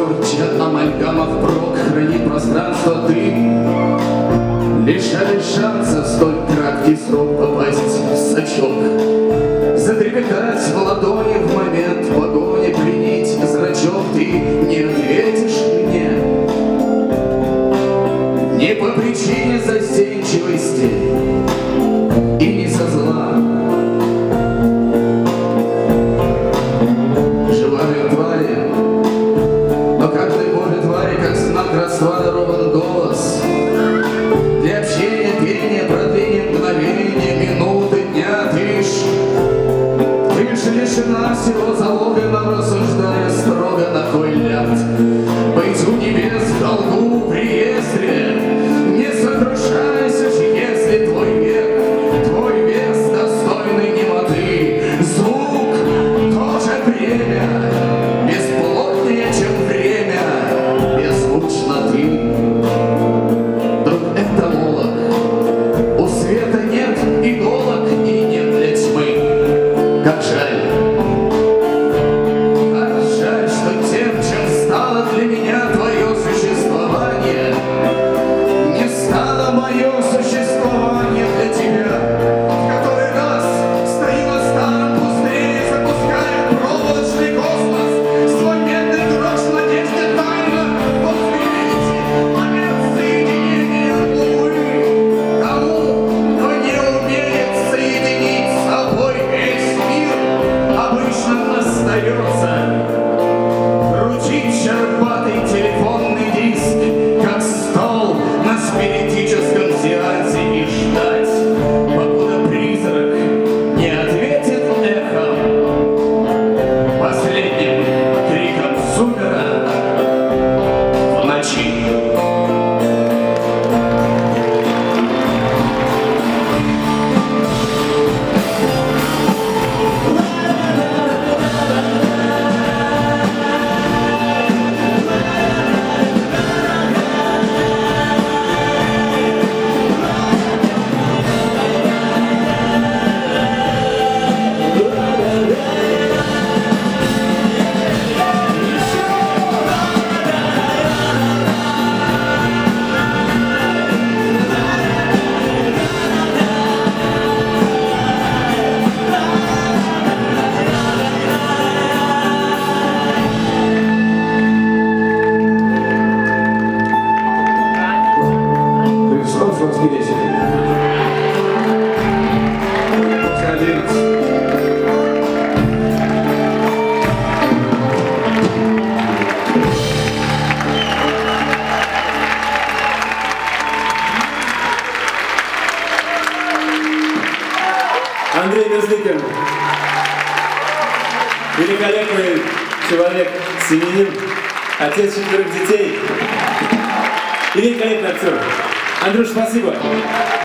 порча амальгама впрок хранит пространство ты. Лишаешь шанса в столь краткий срок попасть в сачок, затрепетать в ладони в момент погони, пленить зрачок. Ты не ответишь мне не по причине застенчивости и не со зла. Жива мертва ли, но каждой Божьей твари как знак родства дарован голос. Для общения, пения, продления мгновения, минуты, дня. Ты ж лишена всего залога, но рассуждая строго на кой ляд быть у небес в долгу в реестре. Не сокрушайся ж, если твой вес достойный немоты. Звук тоже бремя, бесплотнее, чем время беззвучноты. Друг, это молот, у света нет иголок и нет для тьмы. Как жаль, что тем, чем стало для меня твое существование, не стало мое существование для тебя. В который раз стою на старом пустыре, запуская проволочный космос, свой медный дрожь надежды тайно возвеличить момент соединения, увы, тому, кто не умеет соединить с собой весь мир, обычно остается крутить щербатый телефонный диск, как стол на спиритическом сеансе, и ждать, покуда призрак не ответит эхом, последним криком сумера в ночи. Андрей Мерзликин, великолепный человек, семьянин, отец 4 детей, великолепный актер. Андрюш, спасибо.